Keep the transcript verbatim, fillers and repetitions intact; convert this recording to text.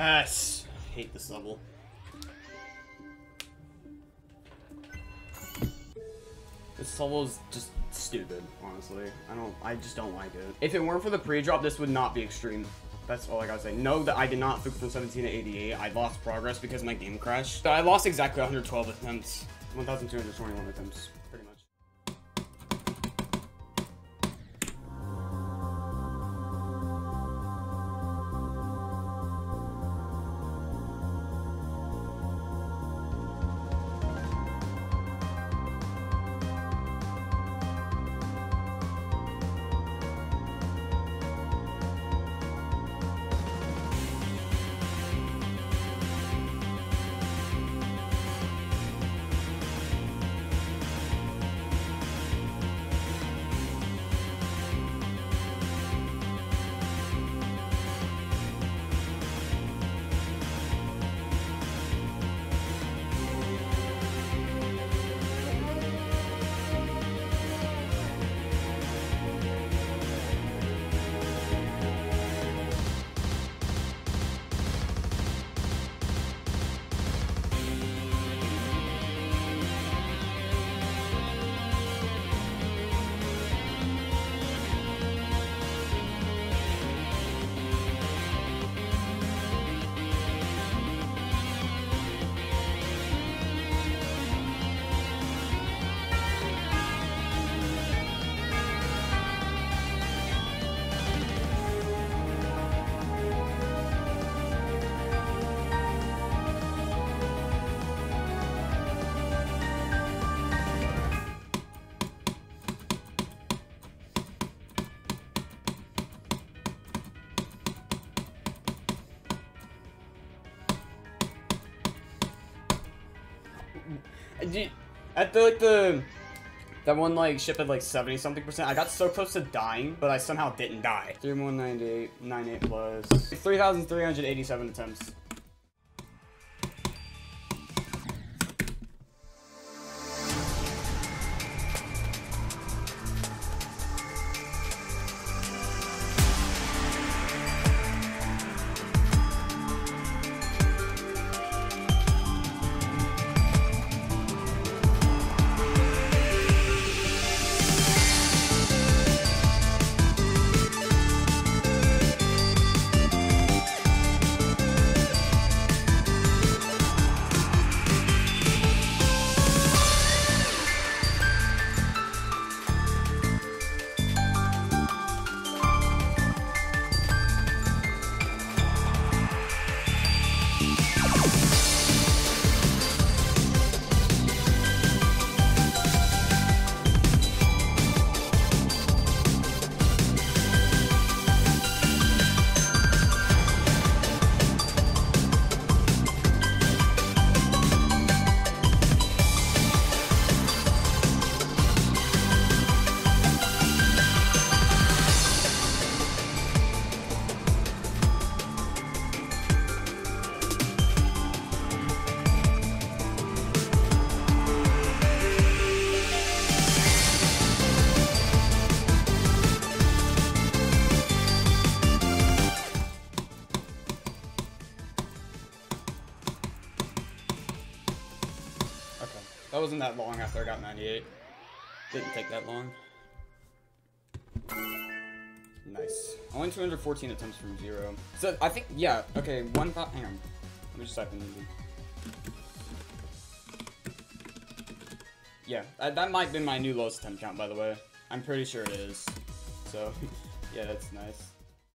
Yes! I hate this level. This level is just stupid, honestly. I don't, I just don't like it. If it weren't for the pre-drop, this would not be extreme. That's all I gotta say. Know that I did not flick from seventeen to eighty-eight. I lost progress because my game crashed. I lost exactly one hundred twelve attempts. one thousand two hundred twenty-one attempts, pretty much. At the, like, the, that one, like, ship at, like, seventy something percent, I got so close to dying, but I somehow didn't die. three one nine eight, ninety-eight plus, three thousand three hundred eighty-seven attempts. That wasn't that long after I got ninety-eight. Didn't take that long. Nice. Only two hundred fourteen attempts from zero. So I think, yeah, okay, one thought, hang on. Let me just type in easy. Yeah, that, that might be my new lowest attempt count, by the way. I'm pretty sure it is. So, yeah, that's nice.